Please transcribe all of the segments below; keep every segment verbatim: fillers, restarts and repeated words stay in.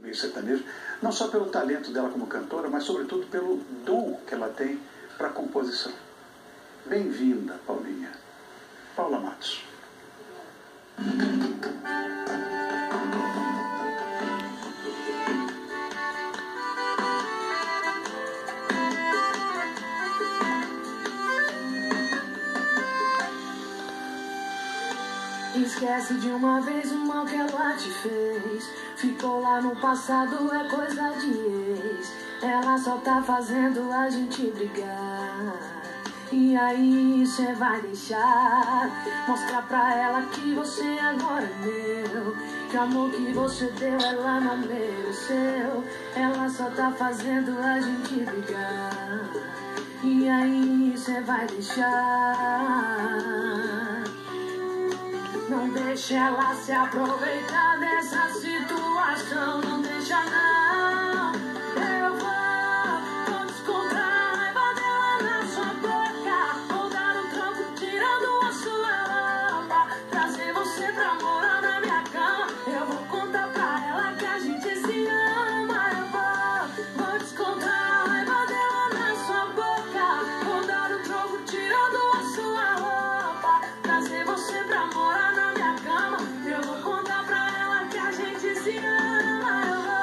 meio sertanejo, não só pelo talento dela como cantora, mas sobretudo pelo dom que ela tem para a composição. Bem-vinda, Paulinha. Paula Matos. Esquece de uma vez o mal que ela te fez. Ficou lá no passado, é coisa de ex. Ela só tá fazendo a gente brigar. E aí cê vai deixar mostrar pra ela que você agora é meu, que o amor que você deu ela não mereceu. Ela só tá fazendo a gente brigar. E aí cê vai deixar. Não deixa ela se aproveitar dessa situação. Não deixa não. Eu vou, vou descontar a raiva dela na sua boca. Vou dar um tranco tirando a sua roupa. Trazer você pra morar na minha cama. Eu vou contar pra ela que a gente se ama. Eu vou, vou descontar a raiva dela na sua boca. Vou dar um tranco tirando a sua roupa. Trazer você pra morar na minha cama. Eu vou contar pra ela que a gente se ama. Eu vou.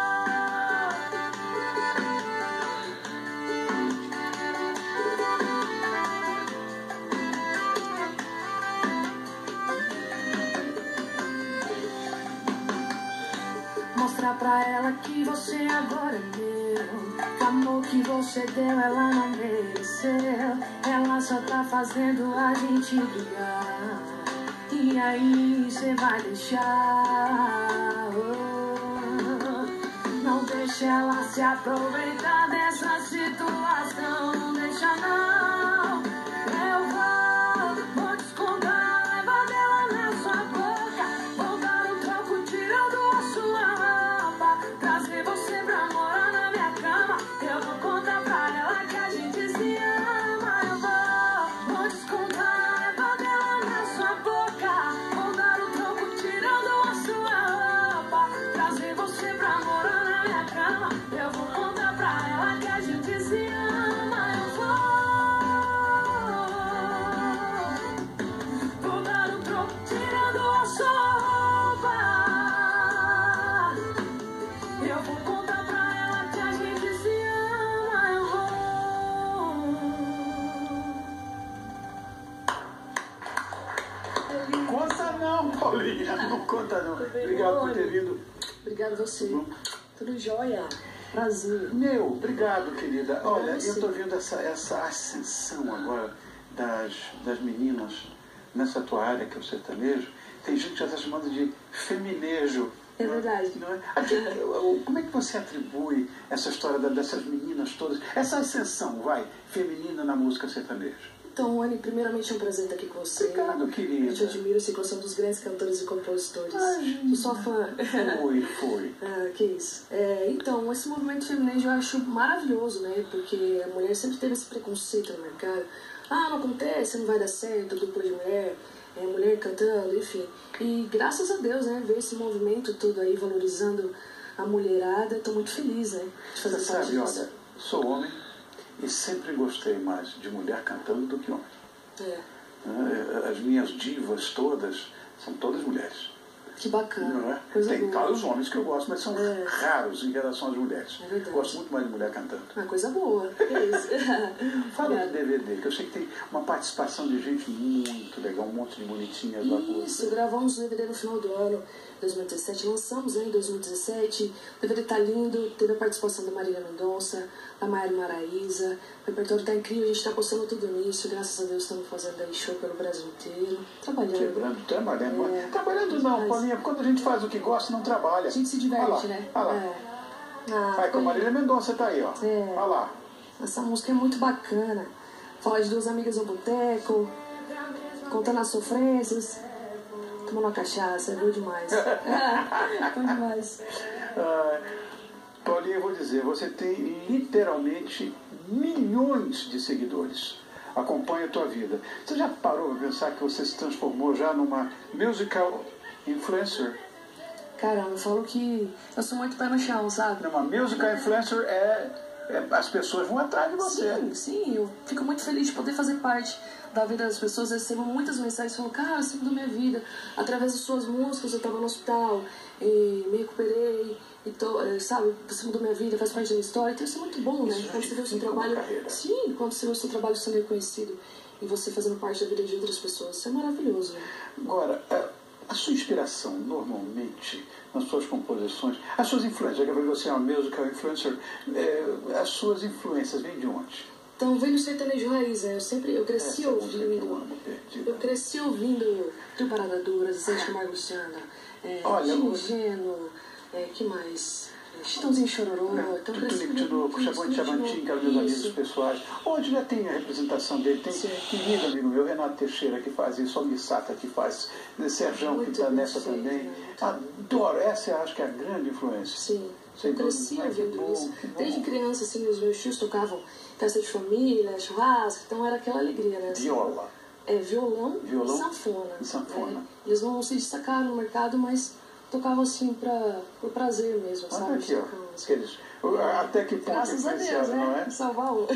Mostrar pra ela que você agora é meu, que o amor que você deu ela não mereceu. Ela só tá fazendo a gente brigar. E aí cê vai deixar. Oh, não deixa ela se aproveitar dessa situação. Não deixa não. Eu vou, vou descontar a raiva dela na sua boca. Vou dar um troco tirando a sua roupa. Trazer você pra morar na minha cama. Eu vou contar pra ela que a gente se ama. Eu vou, vou descontar a raiva dela na sua boca. Vou dar um troco tirando a sua roupa. Trazer você pra morar na minha cama. Eu vou contar pra ela que a gente se ama. Eu vou, vou dar um troco tirando a sua roupa. Eu vou contar pra ela que a gente se ama. Eu vou. Conta não, Paulinha. Não conta não. Obrigado por ter vindo. Obrigado a você. Tudo jóia. Prazer. Meu, obrigado, querida. Olha, você. eu estou vendo essa, essa ascensão agora das, das meninas nessa tua área, que é o sertanejo. Tem gente que já está chamando de feminejo. É não verdade. Não é? Aqui, eu- como é que você atribui essa história da- dessas meninas todas, essa ascensão, vai, feminina na música sertaneja? Então, Anny, primeiramente é um prazer estar aqui com você. Obrigado, querida. Eu te admiro, sei que você é um dos grandes cantores e compositores. Imagina. Eu sou fã. Foi, foi. Ah, que isso. É, então, esse movimento feminino eu acho maravilhoso, né? Porque a mulher sempre teve esse preconceito no mercado. Ah, não acontece, não vai dar certo, dupla de mulher, é, mulher cantando, enfim. E graças a Deus, né? Ver esse movimento todo aí valorizando a mulherada, estou muito feliz, né? De fazer Você parte sabe, disso. olha, sou homem e sempre gostei mais de mulher cantando do que homem. É, Né? As minhas divas todas são todas mulheres. que bacana. Não é? Coisa Tem boa. claro os homens que eu gosto, mas são É. raros em relação às mulheres. É verdade. Gosto muito mais de mulher cantando. Uma coisa boa. Que isso. Fala do Obrigada. D V D, que eu sei que tem uma participação de gente muito legal, um monte de bonitinhas lá com Isso, você. gravamos o D V D no final do ano dois mil e dezessete, lançamos né, em dois mil e dezessete. O D V D tá lindo, teve a participação da Marília Mendonça, da Maiara Maraíza. O repertório tá incrível, a gente tá postando tudo nisso. Graças a Deus estamos fazendo aí show pelo Brasil inteiro, trabalhando. Quebrando, trabalhando. É. Trabalhando não, Mas- Paulinha, quando a gente faz o que gosta, não trabalha. A gente se diverte, Olha lá, né? Olha lá. É. Ah, Vai, com a foi- Marília Mendonça tá aí, ó. É. Olha lá. Essa música é muito bacana. Fala de duas amigas no boteco, contando as sofrências, tomando uma cachaça, é bom demais. É, bom demais. Ah, Paulinha, eu vou dizer, você tem literalmente milhões de seguidores. Acompanha a tua vida. Você já parou para pensar que você se transformou já numa musical influencer? Caramba, eu falo que eu sou muito pé no chão, sabe? Uma musical influencer é, é... As pessoas vão atrás de você. Sim, sim. Eu fico muito feliz de poder fazer parte da vida das pessoas. Eu recebo muitas mensagens falando, cara, eu sei da minha vida. Através de suas músicas, eu tava no hospital e me recuperei. E tô, sabe, você mudou minha vida, faz parte da minha história. Então isso é muito bom, né? Quando você vê o seu trabalho... Sim, quando você vê o seu trabalho sendo reconhecido e você fazendo parte da vida de outras pessoas. Isso é maravilhoso, né? Agora... É... A sua inspiração, normalmente, nas suas composições, as suas influências, já que você é uma musical influencer, é, as suas influências vêm de onde? Então, vem no sertanejo raiz, né? Eu sempre, eu cresci Essa ouvindo, eu cresci ouvindo Trio Parada Dura, Zé de Camargo Luciana, é, Ingênuo, é, que mais? Chitãozinho Chororô, né? então Tunico de Novo, Chavante Chavantin, que eram meus amigos pessoais. Onde já tem a representação dele, tem Sim. querido amigo meu, Renato Teixeira, que faz isso, o Missata, que faz, né? Serjão, que está nessa sim, também. Né? Adoro, essa eu acho que é a grande influência. Sim, Sem eu cresci ouvindo bom, isso. Desde criança, assim, os meus tios tocavam festa de família, churrasco, então era aquela alegria, né? Assim, viola. É, violão, violão e sanfona. E sanfona. Né? Eles não se destacaram no mercado, mas tocavam assim pra, por prazer mesmo, olha sabe? Aqui, ó. Assim. Aqueles, até que ponto graças a Deus, né? Não é? Salvar o...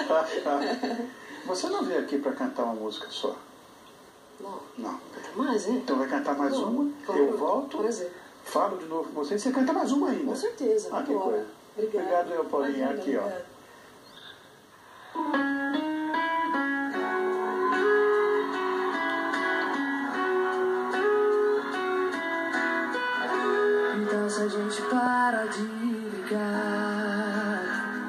Você não veio aqui para cantar uma música só? Não. Não. Cantar mais, hein? Então vai cantar mais não, uma, claro, eu volto, prazer. Falo de novo com você e você canta mais uma ainda. Com certeza, ah, que agora. Obrigada. Obrigado, eu, Paulinha. Imagina, aqui, obrigada. ó. Então se a gente para de brigar,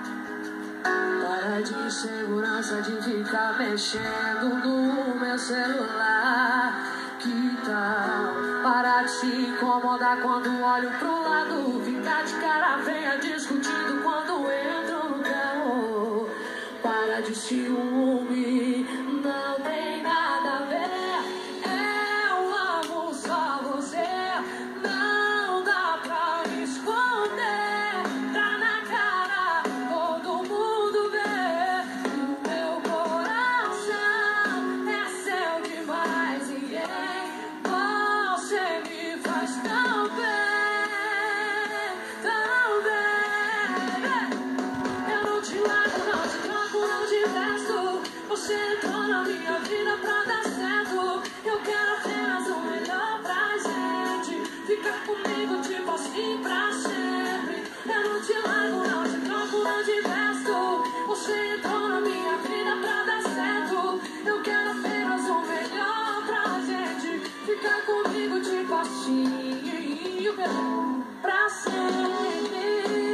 para de segurança de ficar mexendo no meu celular. Que tal parar de se incomodar quando olho pro lado, ficar de cara feia discutindo quando entro no carro. Para de ciúme, não tem nada a ver. Eu amo só você, não dá pra esconder. Tá na cara, todo mundo vê. O meu coração é seu demais e você me faz tão bem, tão bem. Eu não te largo, não te troco, não te peço. Você entrou na minha vida pra dar certo. Eu quero apenas o melhor pra gente. Fica comigo, tipo assim, pra sempre. Eu não te largo, não te troco, não te peço. Você entrou na minha vida pra dar certo. Eu quero apenas o melhor pra gente. Fica comigo, tipo assim, pra sempre.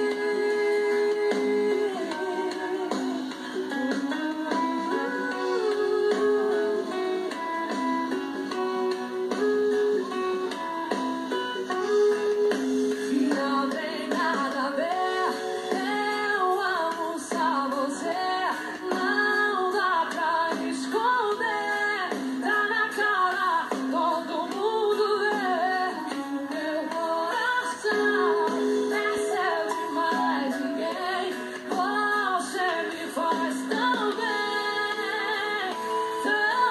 Não tem nada a ver, eu amo só você, não dá pra esconder, tá na cara, todo mundo vê. Meu coração é seu demais, ninguém, você me faz tão bem, tão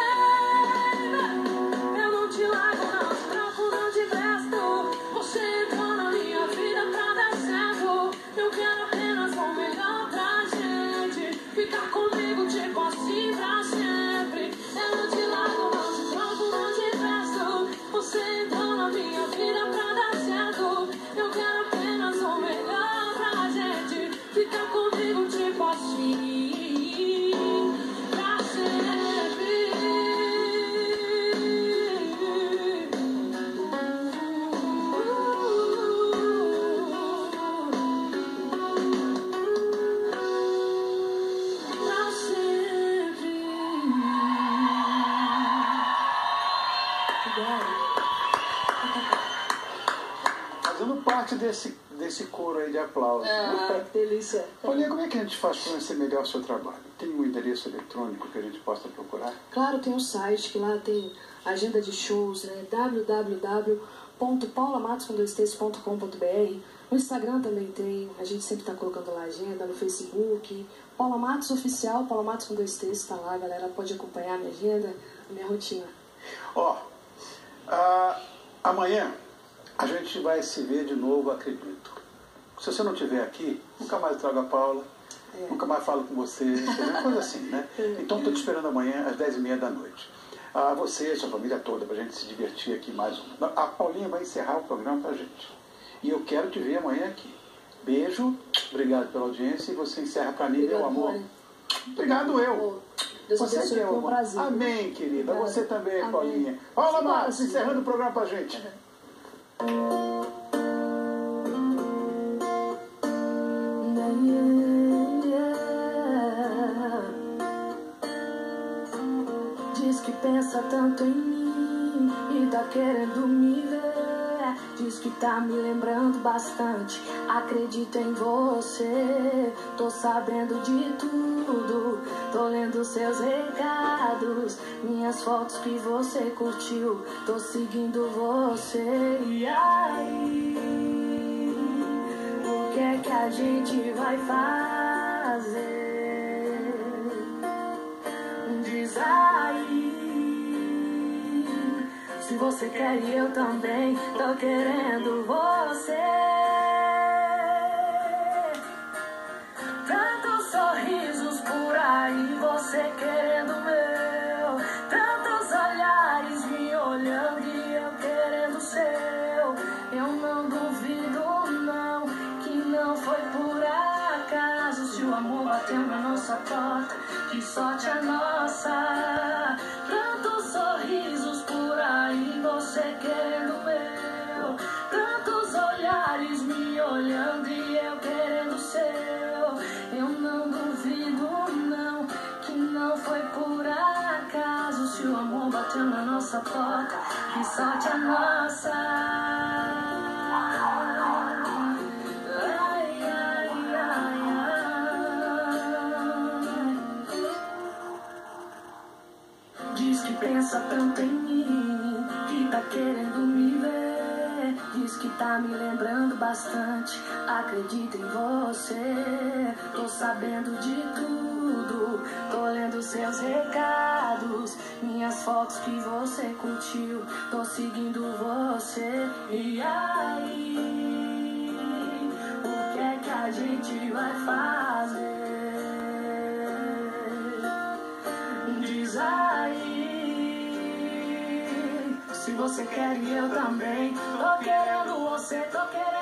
bem. Eu não te largo, não te troco, não te presto. Você entrou na minha vida pra dar certo. Eu quero apenas o melhor pra gente. Ficar comigo, tipo assim, pra sempre. Eu não te largo, não te troco, não te presto. Você entrou na minha vida pra dar certo. Eu quero apenas o melhor pra gente. Ficar comigo, tipo assim, pra sempre. Pra sempre. Fazendo parte desse, desse coro aí de aplausos. Ah, que delícia. Olha, como é que a gente faz para conhecer melhor o seu trabalho? Tem um endereço eletrônico que a gente possa procurar? Claro, tem um site que lá tem agenda de shows, né? w w w ponto paula matos com dois t's ponto com ponto b r. No Instagram também tem, a gente sempre tá colocando lá a agenda, no Facebook. Paula Matos Oficial, Paula Matos com dois t's, tá lá, a galera pode acompanhar a minha agenda, a minha rotina. Ó, ah, amanhã A gente vai se ver de novo, acredito. Se você não estiver aqui, nunca mais trago a Paula, é. nunca mais falo com você, entendeu? Coisa assim, né? Então estou te esperando amanhã às dez e meia da noite. A você, a sua família toda, para a gente se divertir aqui mais um. A Paulinha vai encerrar o programa para a gente. E eu quero te ver amanhã aqui. Beijo, obrigado pela audiência e você encerra para mim, meu amor. Mãe. Obrigado eu. Deus você abençoe, que é um prazer. Amém, querida. Obrigada. Você também, Amém. Paulinha. Paula Matos, encerrando o programa para a gente. Diz que pensa tanto em mim e tá querendo me ver. Diz que tá me lembrando bastante. Acredito em você. Tô sabendo de tudo. Tô lendo seus recados, minhas fotos que você curtiu. Tô seguindo você. E aí, o que é que a gente vai fazer? Diz aí. Se você quer e eu também tô querendo você. Tantos sorrisos por aí, você querendo meu. Tantos olhares me olhando e eu querendo seu. Eu não duvido não, que não foi por acaso. Se o amor bateu na nossa porta, que sorte a nossa. Tantos sorrisos por aí, você querendo meu. Tantos olhares me olhando e eu querendo seu. Eu não duvido não, que não foi por acaso. Se o amor bateu na nossa porta, que sorte a nossa. Ai, ai, ai, ai. Diz que pensa tanto em mim, que tá querendo me ver. Diz que tá me lembrando bastante. Acredito em você. Tô sabendo de tudo. Tô lendo seus recados, minhas fotos que você curtiu. Tô seguindo você. E aí, o que é que a gente vai fazer? Diz aí. Se você quer e eu também tô querendo você, tô querendo